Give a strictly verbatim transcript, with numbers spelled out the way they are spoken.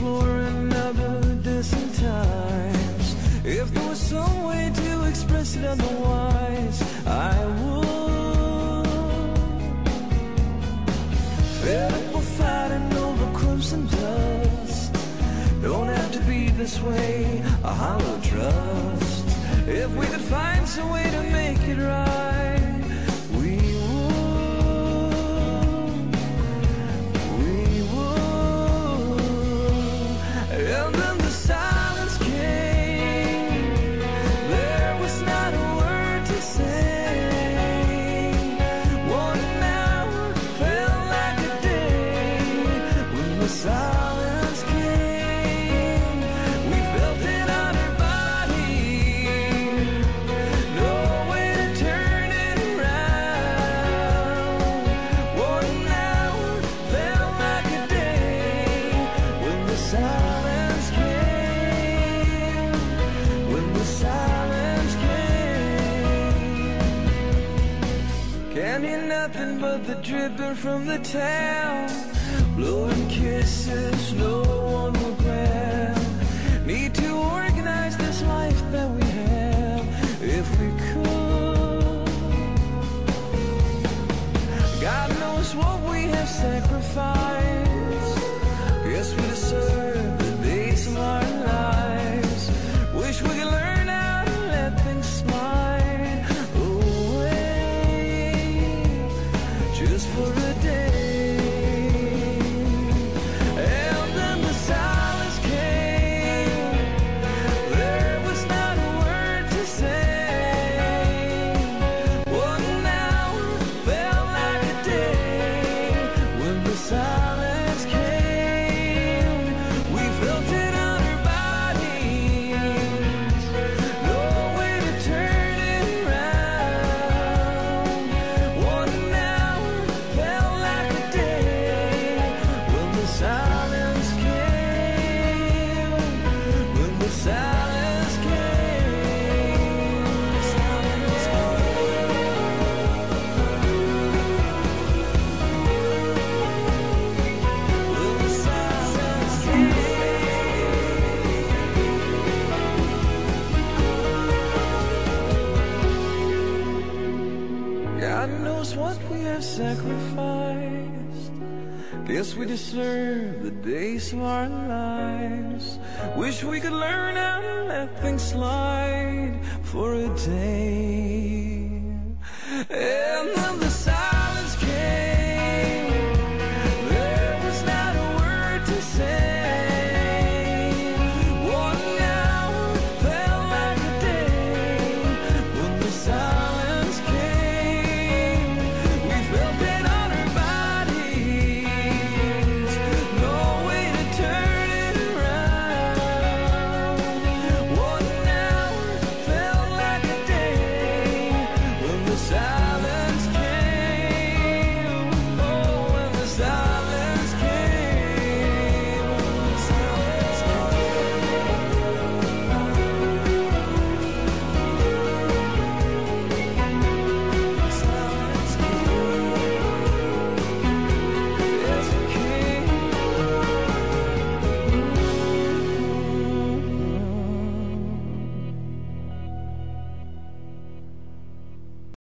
exploring other distant times. If there was some way to express it otherwise, I would. Fed up with fighting over crimson dust. Don't have to be this way, a hollow trust. If we could find some way to make it right, we would, we would. And then the silence came. There was not a word to say. One hour felt like a day. When the silence came, we felt it on our body. No way to turn it around. One hour felt like a day. When the silence came, when the silence came. Can't hear nothing but the dripping from the town. Blowing kisses, no one will grab. Need to organize this life that we have, if we could. God knows what we have sacrificed. Yes, we deserve the days of our lives. Wish we could learn how to let things slide away, just for a day. And then the silence came. There was not a word to say. One hour felt like a day. When the silence came, we felt it on our bodies. No way to turn it around. One hour felt like a day. When the silence came, when the silence came, silence when the silence came. God knows what we have sacrificed. Guess we deserve the days of our lives. Wish we could learn how to let things slide for a day.